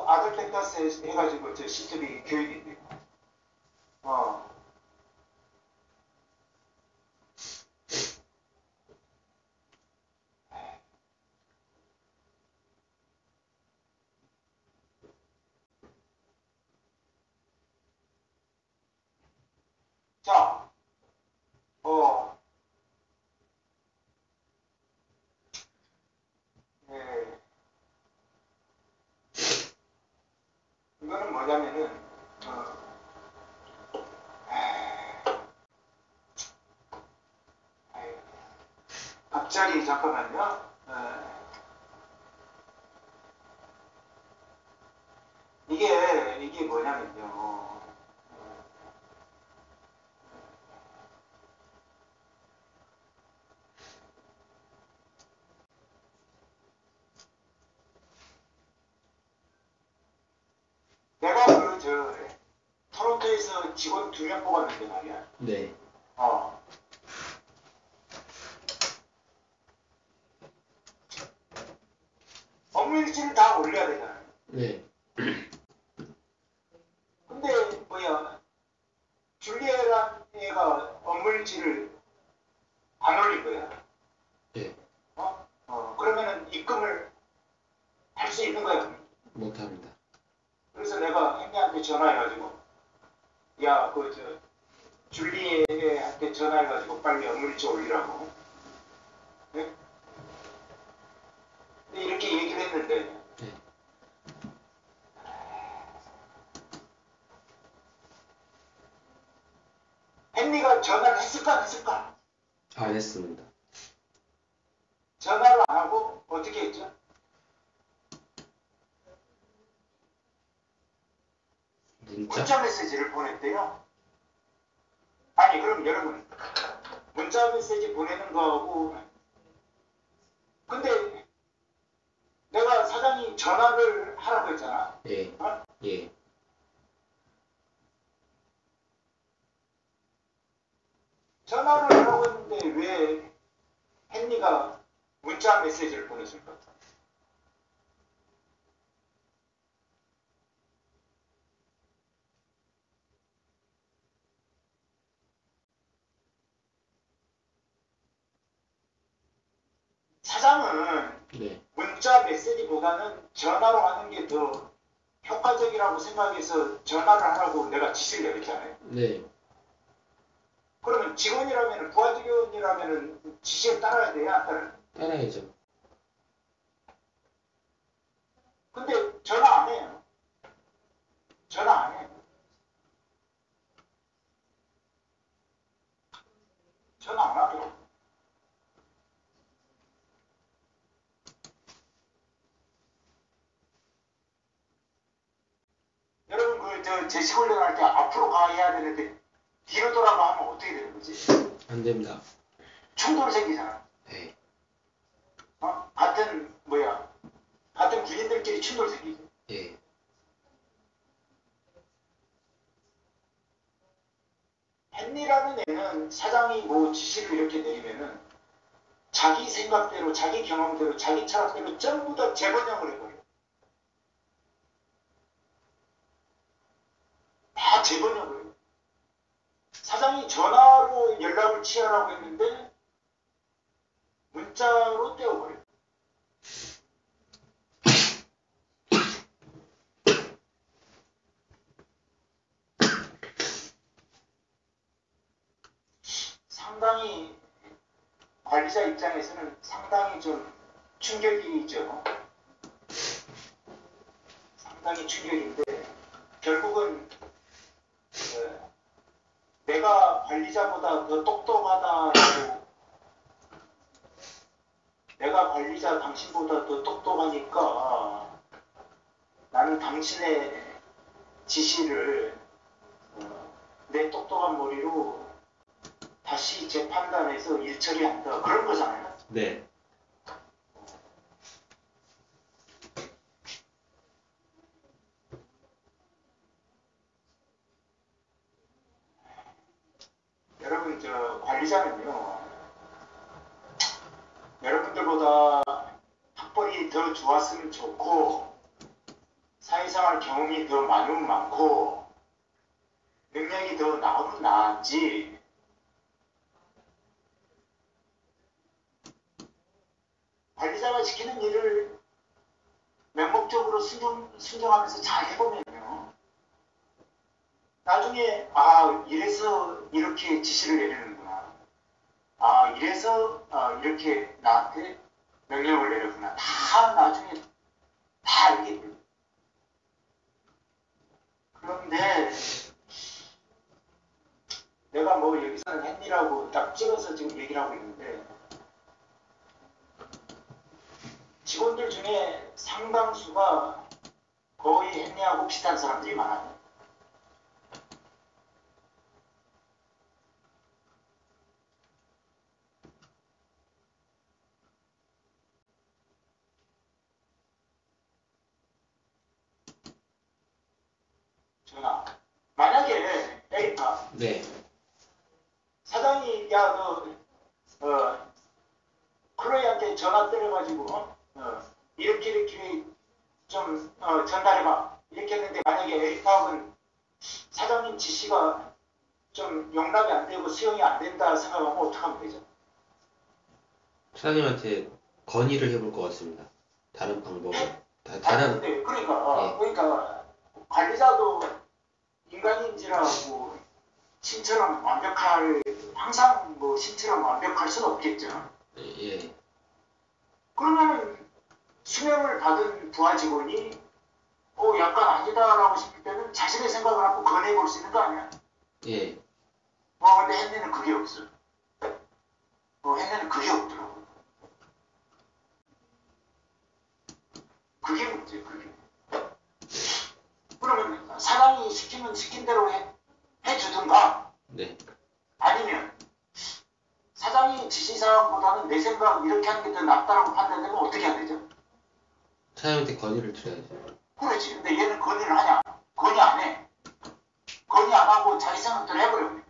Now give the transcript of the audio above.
아들 텍사스 해가지고 저 시스템이 교육인데. 자, 네. 이거는 뭐냐면은, 갑자기 잠깐만요. 이게 뭐냐면요. 내가 토론토에서 직원 2명 뽑았는데 말이야. 네. 업무일지를 다 올려야 되잖아요. 네. 근데 줄리에란 애가 업무일지를 안 올린 거야. 네. 그러면은 입금을 할 수 있는 거야? 못합니다. 그래서 내가 henry한테 전화해가지고, 야, 줄리에한테 전화해가지고 빨리 업무일지 올리라고. 네? 근데 이렇게 얘기를 했는데, 네. 헨리가 전화를 했을까 안 했을까? 안 했습니다. 전화를 안 하고 어떻게 했죠? 문자 메시지를 보냈대요. 아니, 그럼 여러분, 문자 메시지 보내는 거하고, 근데 내가 사장이 전화를 하라고 했잖아. 예. 예. 전화를 하라고 했는데 왜 헨리가 문자 메시지를 보냈을까? 사장은 네. 문자 메시지보다는 전화로 하는 게 더 효과적이라고 생각해서 전화를 하라고 내가 지시를 내렸잖아요. 네. 그러면 직원이라면, 부하 직원이라면 지시에 따라야 돼요, 안 따라야 돼요? 따라야죠. 근데 전화 안 해요. 전화 안 해요. 전화 안 하더라고. 여러분, 제시 훈련할 때 앞으로 가야 되는데 뒤로 돌아가 하면 어떻게 되는 거지? 안 됩니다. 충돌 생기잖아. 네. 같은 군인들끼리 충돌 생기죠. 예. 헨리라는 애는 사장이 뭐 지시를 이렇게 내리면은 자기 생각대로, 자기 경험대로, 자기 철학대로 전부 다 재번역을 해버려. 다 재번역을 해요. 사장이 전화로 연락을 취하라고 했는데 문자로 떼어버려. 상당히 관리자 입장에서는 상당히 좀 충격이죠. 상당히 충격인데 결국은 내가 관리자보다 더 똑똑하다고, 내가 관리자 당신보다 더 똑똑하니까 나는 당신의 지시를 내 똑똑한 머리로 다시 재판단해서 일 처리한다, 그런 거잖아요. 네. 여러분, 관리자는요, 여러분들보다 학벌이 더 좋았으면 좋고 사회생활 일하는 경험이 더 많으면 많고 능력이 더 나오면 나은지 관리자가 시키는 일을 맹목적으로 순종하면서 잘 해보면요. 나중에 이래서 이렇게 지시를 내리는구나. 이래서 이렇게 나한테 명령을 내렸구나. 다 나중에 다 알게 돼요. 그런데 내가 뭐 여기서는 헨리라고 딱 찍어서 지금 얘기를 하고 있는데 직원들 중에 상당수가 거의 헨리하고 비슷한 사람들이 많아요. 전화. 만약에 에리카 네. 사장이 클로이한테 전화 때려가지고 이렇게 좀 전달해봐 이렇게 했는데 만약에 에리카하고는 사장님 지시가 좀 용납이 안 되고 수용이 안 된다 생각하면 어떡하면 되죠? 사장님한테 건의를 해볼 것 같습니다. 다른 방법을. 근데 그러니까 관리자도 인간인지라고 신처럼 항상 뭐 신처럼 완벽할 수는 없겠죠. 예. 그러면은 수명을 받은 부하 직원이 약간 아니다라고 싶을 때는 자신의 생각을 한번 권해볼 수 있는 거 아니야? 예. 근데 헨리는 그게 없어. 헨리는 그게 없더라고. 그게 문제, 그게. 그러면 사람이 시키면 시킨 대로 해주든가 네. 아니면 사장이 지시사항보다는 내 생각 이렇게 하는 게 더 낫다라고 판단되면 어떻게 해야 되죠? 사장님한테 건의를 드려야죠. 그렇지. 근데 얘는 건의를 하냐? 건의 안 해. 건의 안 하고 자기 생각대로 해버려.